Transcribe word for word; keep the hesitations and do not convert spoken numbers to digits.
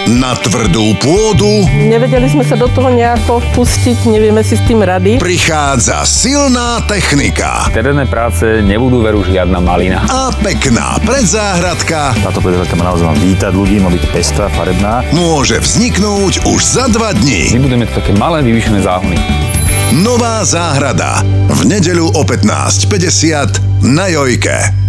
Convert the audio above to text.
Na tvrdú pôdu nevedeli sme sa do toho nejako vpustiť, nevieme si s tým rady. Prichádza silná technika. Terénne práce nebudú veru žiadna malina. A pekná predzáhradka. Táto predzáhradka má naozaj vítať ľudí, má byť pestrá, farebná. Môže vzniknúť už za dva dni. My budeme také malé vyvýšené záhony. Nová záhrada. V nedeľu o pätnásť päťdesiat na Jojke.